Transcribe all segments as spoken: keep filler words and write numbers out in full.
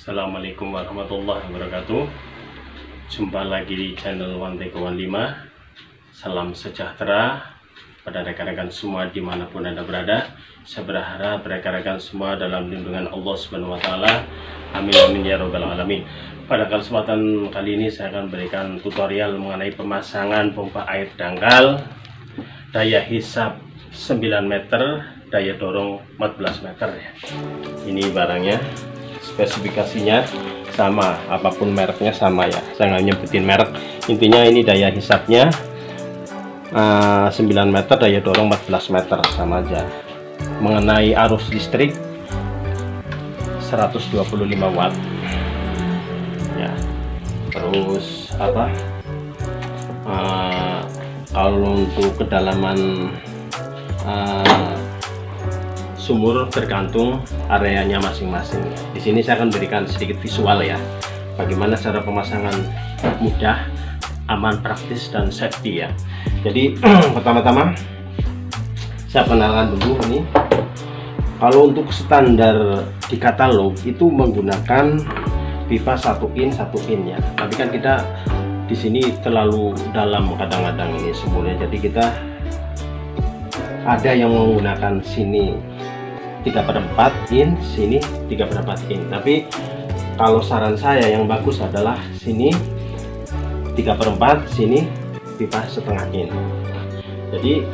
Assalamualaikum warahmatullahi wabarakatuh. Jumpa lagi di channel One Take One lima. Salam sejahtera pada rekan-rekan semua dimanapun Anda berada. Saya berharap rekan-rekan semua dalam lindungan Allah Subhanahu wa Ta'ala. Amin amin ya robbal alamin. Pada kesempatan kali ini saya akan berikan tutorial mengenai pemasangan pompa air dangkal daya hisap sembilan meter, daya dorong empat belas meter ya. Ini barangnya, spesifikasinya sama, apapun mereknya sama ya, saya nggak nyebutin merek. Intinya ini daya hisapnya uh, sembilan meter, daya dorong empat belas meter, sama aja. Mengenai arus listrik seratus dua puluh lima watt ya. Terus apa, uh, kalau untuk kedalaman uh, sumur tergantung areanya masing-masing. Di sini saya akan berikan sedikit visual ya, bagaimana cara pemasangan mudah, aman, praktis, dan safety ya. Jadi pertama-tama saya kenalkan dulu ini. Kalau untuk standar di katalog itu menggunakan pipa satu in satu in ya. Tapi kan kita di sini terlalu dalam kadang-kadang ini sumurnya, jadi kita ada yang menggunakan sini tiga per empat in, sini tiga per empat in. Tapi kalau saran saya yang bagus adalah sini tiga per empat, sini pipa setengah in. Jadi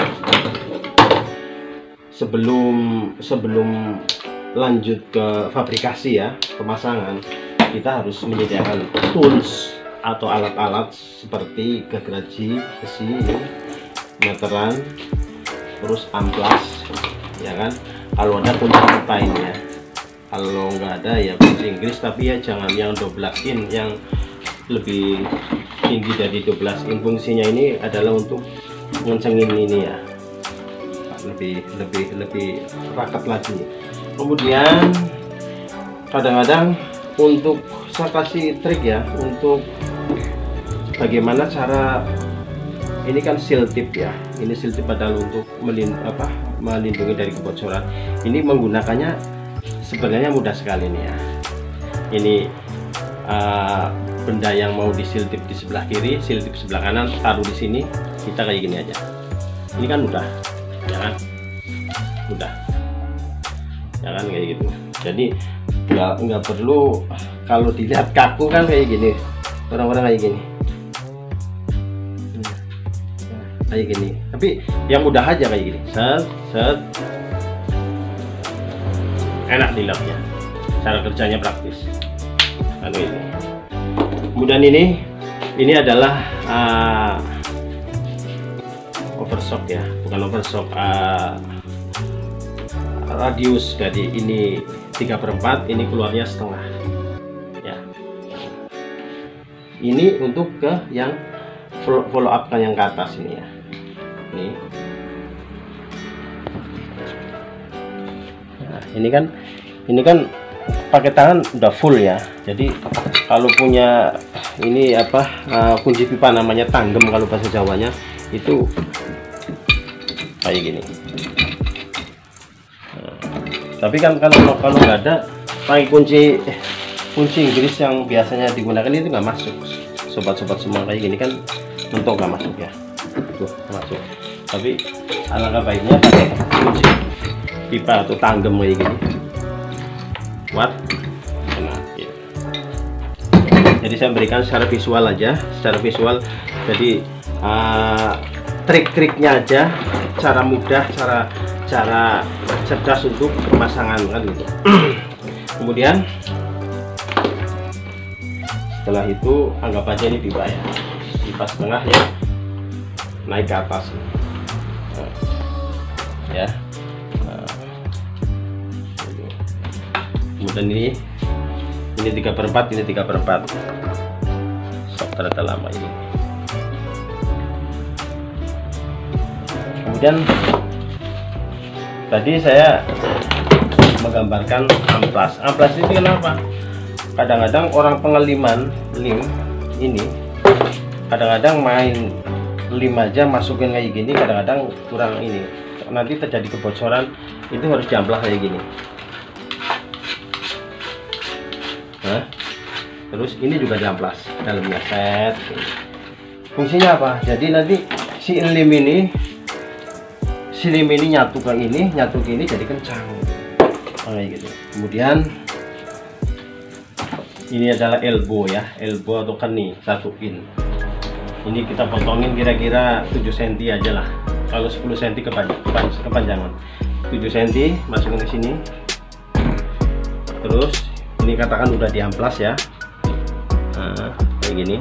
sebelum sebelum lanjut ke fabrikasi ya, pemasangan, kita harus menyediakan tools atau alat-alat seperti gergaji besi, meteran, terus amplas ya kan. Kalau ada kunci pipa ini ya, kalau nggak ada ya kunci Inggris, tapi ya jangan yang dua belas in, yang lebih tinggi dari dua belas in. Fungsinya ini adalah untuk ngencengin ini ya, lebih lebih lebih raket lagi. Kemudian kadang-kadang untuk saya kasih trik ya, untuk bagaimana cara, ini kan seal tip ya, ini seal tip adalah untuk melin, apa, melindungi dari kebocoran. Ini menggunakannya sebenarnya mudah sekali nih ya. Ini uh, benda yang mau di seal tip di sebelah kiri, seal tip sebelah kanan, taruh di sini, kita kayak gini aja. Ini kan mudah, ya kan? Mudah, ya kan, kayak gitu. Jadi nggak nggak perlu, kalau dilihat kaku kan kayak gini, orang-orang kayak gini. Kayak gini, tapi yang mudah aja kayak gini, set set, enak dilapnya, cara kerjanya praktis. Lalu ini, kemudian ini ini adalah uh, overshock ya, bukan overshock, uh, radius dari ini tiga per empat, ini keluarnya setengah ya. Ini untuk ke yang follow up kan yang ke atas ini ya. Ini. Nah, ini kan ini kan pakai tangan udah full ya. Jadi kalau punya ini apa, uh, kunci pipa namanya tanggem kalau bahasa Jawanya, itu kayak gini. Nah, tapi kan kalau kalau nggak ada, pakai kunci kunci Inggris yang biasanya digunakan itu nggak masuk. Sobat-sobat semua kayak gini kan mentok nggak masuk ya. Tuh, masuk. Tapi alangkah baiknya pakai kunci pipa atau tanggem kayak gini, kuat, enak ya. Jadi saya berikan secara visual aja, secara visual. Jadi uh, trik-triknya aja, cara mudah, cara cara cerdas untuk pemasangan kan gitu. Kemudian setelah itu anggap aja ini pipa ya, pipa setengah ya, naik ke atas nah, ya. Nah, kemudian ini ini tiga per empat, ini tiga per empat, sok ternyata lama ini. Kemudian tadi saya menggambarkan amplas. Amplas itu kenapa? Kadang-kadang orang pengeliman lim ini kadang-kadang main lima aja masukin kayak gini, kadang-kadang kurang ini, nanti terjadi kebocoran. Itu harus diamplas kayak gini. Nah, terus ini juga diamplas dalamnya, set. Fungsinya apa? Jadi nanti si lem ini si lem ini nyatu ke ini, nyatu ke ini jadi kencang kayak gitu. Kemudian ini adalah elbow ya, elbow atau keni satu pin. Ini kita potongin kira-kira tujuh senti aja lah. Kalau sepuluh senti kepanjang, kepanjangan tujuh senti masukin ke sini. Terus ini katakan udah diamplas ya. Nah, kayak gini.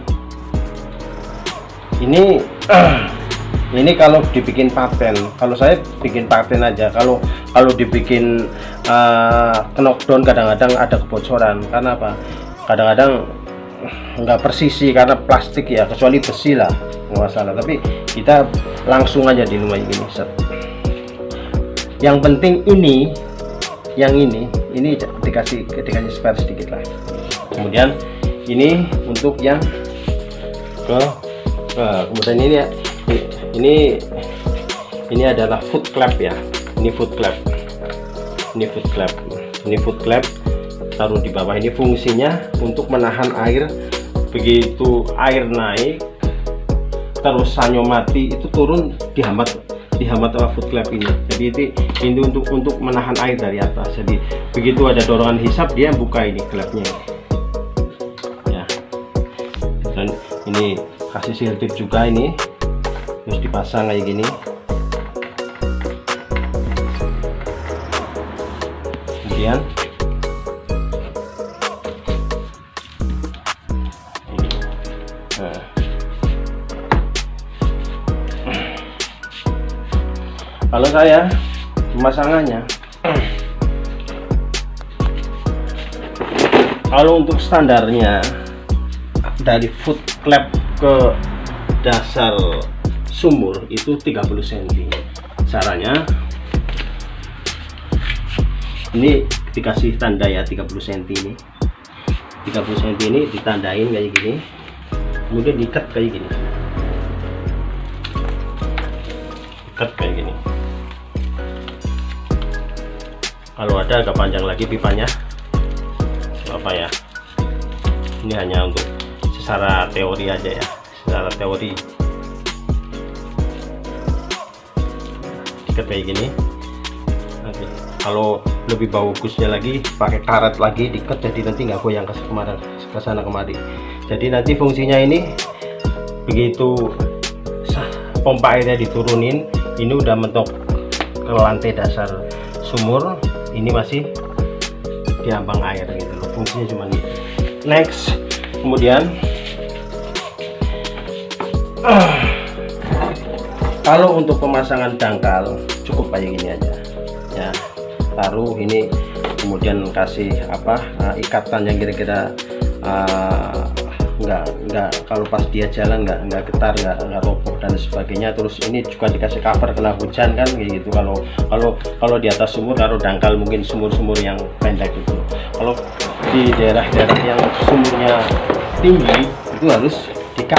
Ini ini kalau dibikin paten, kalau saya bikin paten aja. Kalau kalau dibikin uh, knockdown kadang-kadang ada kebocoran. Karena apa? Kadang-kadang nggak persisi karena plastik ya, kecuali besi lah nggak masalah. Tapi kita langsung aja di rumah gini, set. Yang penting ini, yang ini, ini dikasih dikasih spare sedikit lah. Kemudian ini untuk yang ke, ke kemudian ini ya, ini ini adalah foot clamp ya. Ini foot clamp, ini foot clamp, ini foot clamp. Taruh di bawah. Ini fungsinya untuk menahan air. Begitu air naik terus sanyo mati itu turun, dihambat dihambat sama foot clamp ini. Jadi itu, ini untuk untuk menahan air dari atas. Jadi begitu ada dorongan hisap dia buka ini klapnya ya. Dan ini kasih seal tip juga, ini terus dipasang kayak gini. Kemudian kalau saya pemasangannya, kalau untuk standarnya dari foot clamp ke dasar sumur itu tiga puluh senti. Caranya ini dikasih tanda ya, tiga puluh senti ini. tiga puluh senti ini ditandain kayak gini. Kemudian diikat kayak gini. Ikat kayak gini. Kalau ada agak panjang lagi pipanya, apa ya, ini hanya untuk secara teori aja ya, secara teori. Ikat kayak gini. Oke. Kalau lebih bagusnya lagi pakai karet lagi diikat, jadi nanti nggak goyang ke kemana ke sana kemari. Jadi nanti fungsinya ini begitu pompa airnya diturunin, ini udah mentok ke lantai dasar sumur, ini masih diambang air gitu loh. Fungsinya cuma ini. Next, kemudian uh, kalau untuk pemasangan dangkal cukup kayak gini aja ya. Taruh ini, kemudian kasih apa uh, ikatan yang kira-kira uh, nggak nggak kalau pas dia jalan nggak nggak getar, nggak nggak roboh dan sebagainya. Terus ini juga dikasih cover kena hujan kan gitu. Kalau kalau kalau di atas sumur taruh dangkal, mungkin sumur-sumur yang pendek itu. Kalau di daerah-daerah yang sumurnya tinggi itu harus dikat.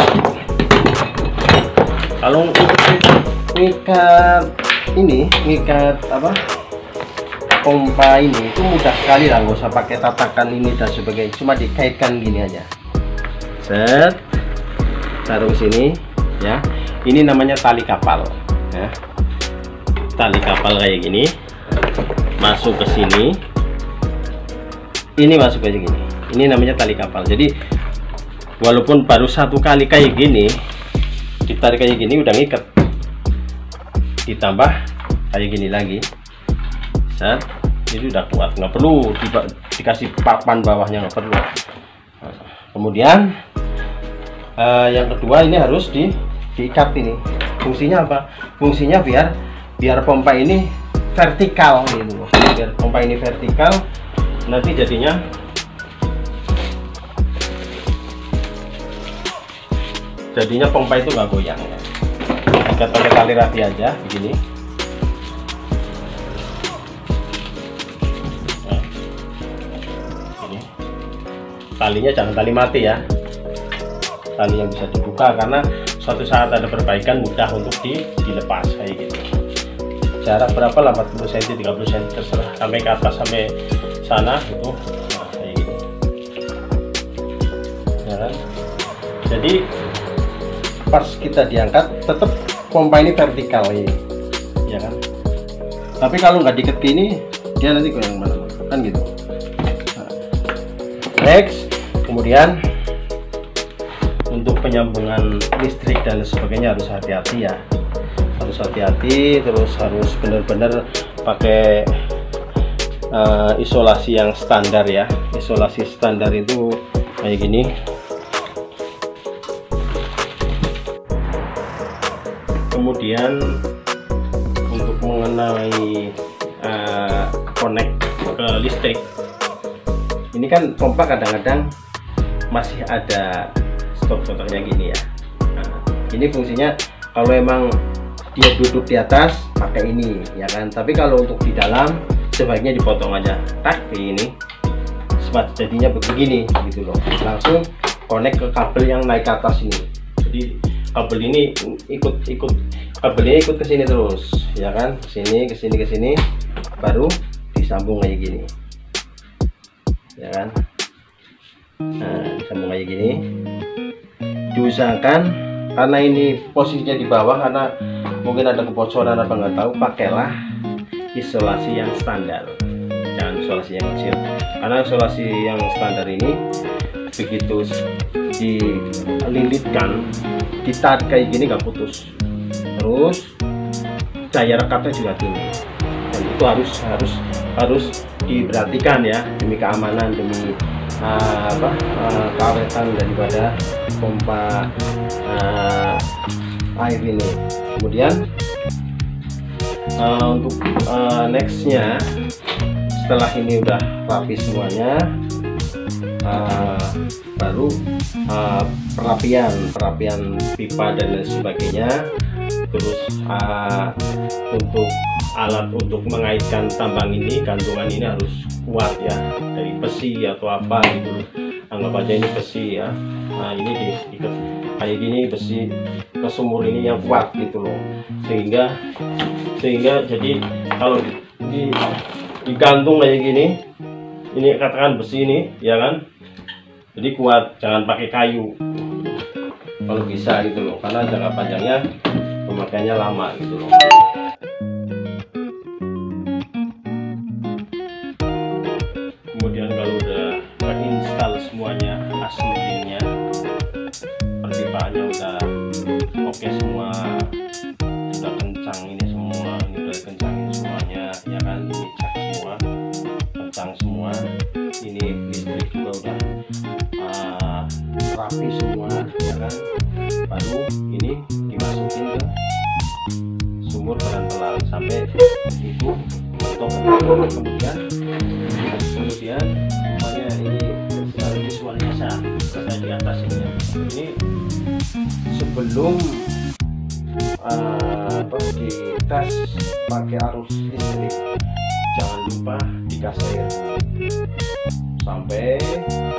Kalau untuk ngikat ini, ngikat apa pompa ini itu mudah sekali lah, nggak usah pakai tatakan ini dan sebagainya, cuma dikaitkan gini aja. Set, taruh sini ya. Ini namanya tali kapal ya. Tali kapal kayak gini, masuk ke sini, ini masuk kayak gini. Ini namanya tali kapal. Jadi walaupun baru satu kali kayak gini, ditarik kayak gini udah ngikat, ditambah kayak gini lagi, set, itu udah kuat, nggak perlu di, dikasih papan bawahnya, nggak perlu. Kemudian uh, yang kedua ini harus di diikat ini. Fungsinya apa? Fungsinya biar biar pompa ini vertikal gitu loh. Biar pompa ini vertikal, nanti jadinya jadinya pompa itu nggak goyang ya. Ikat pakai tali rapi aja begini. Nah, ini talinya jangan tali mati ya, tali yang bisa dibuka, karena suatu saat ada perbaikan mudah untuk di, dilepas kayak gitu. Jarak berapa lah, empat puluh senti, tiga puluh senti terserah, sampai ke atas sampai sana itu. Nah, kayak gitu. Jadi pas kita diangkat tetap pompa ini vertikal ini, ya kan. Tapi kalau nggak diikat gini, dia nanti goyang mana kan gitu. Nah, next, kemudian untuk penyambungan listrik dan sebagainya harus hati-hati ya, harus hati-hati, terus harus benar-benar pakai uh, isolasi yang standar ya. Isolasi standar itu kayak gini. Kemudian untuk mengenai uh, connect ke listrik, ini kan pompa kadang-kadang masih ada stop-stopnya gini ya. Nah, ini fungsinya kalau emang dia duduk di atas pakai ini ya kan, tapi kalau untuk di dalam sebaiknya dipotong aja, tak ini smart jadinya begini gitu loh, langsung connect ke kabel yang naik ke atas ini. Jadi kabel ini ikut-ikut kabelnya ikut ke sini terus ya kan, ke sini ke sini ke sini baru disambung kayak gini ya kan. Nah, disambung kayak gini. Diusahakan karena ini posisinya di bawah, karena mungkin ada kebocoran apa nggak tahu, pakailah isolasi yang standar, jangan isolasi yang kecil, karena isolasi yang standar ini begitu dililitkan, ditarik kayak gini nggak putus, terus daya rekatnya juga tinggi, dan itu harus harus harus diperhatikan ya, demi keamanan, demi uh, apa uh, keawetan daripada pompa uh, air ini. Kemudian uh, untuk uh, nextnya, setelah ini udah rapi semuanya, uh, baru uh, perapian perapian pipa dan lain sebagainya. Terus uh, untuk alat untuk mengaitkan tambang ini, gantungan ini harus kuat ya, dari besi atau apa gitu, anggap aja ini besi ya. Nah, ini diikat kayak gini, besi ke sumur ini yang kuat gitu loh, sehingga sehingga jadi kalau di, di digantung kayak gini, ini katakan besi ini ya kan, jadi kuat, jangan pakai kayu kalau bisa gitu loh, karena jangka panjangnya pemakaiannya lama gitu loh. Kemudian kalau udah terinstall semuanya, assemblingnya, perpipaannya udah oke semua, sudah kencang ini semua, ini udah kencangin semuanya ya kan, ini cek semua, kencang semua, ini listrik juga udah uh, rapi semua ya kan, baru ini dimasukin ke sumur pelan-pelan sampai itu mentok. Kemudian kemudian semuanya ini secara visualnya saya berada di atas ini ya. Ini sebelum uh, dites pakai arus listrik, jangan lupa dikasih air sampai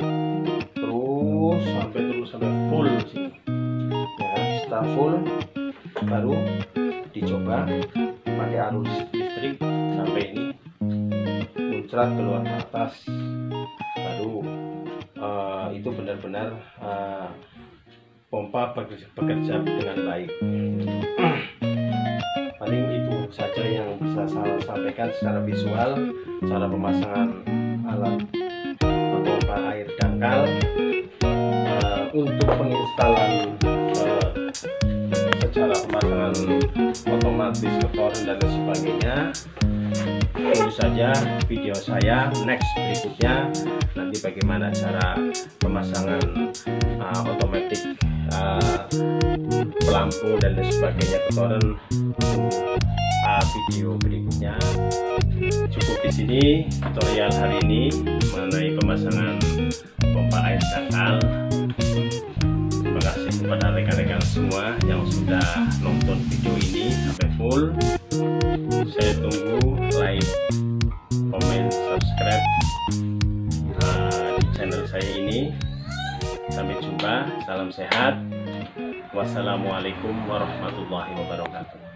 terus sampai terus sampai full sini ya kan. Setelah full baru dicoba pakai arus listrik sampai ini muncrat keluar ke atas, baru uh, itu benar-benar uh, pompa bekerja, bekerja dengan baik. Paling itu saja yang bisa saya sampaikan secara visual, cara pemasangan alat pompa air dangkal. Uh, untuk penginstalan uh, secara pemasangan otomatis ke toren dan sebagainya, tunggu saja video saya next berikutnya, nanti bagaimana cara pemasangan uh, otomatis uh, pelampung dan sebagainya ke toren, uh, video berikutnya. Cukup di sini tutorial hari ini mengenai pemasangan pompa air dangkal. Terima kasih kepada rekan-rekan semua yang sudah nonton video ini sampai full. Saya tunggu like, komen, subscribe uh, di channel saya ini. Sampai jumpa, salam sehat. Wassalamualaikum warahmatullahi wabarakatuh.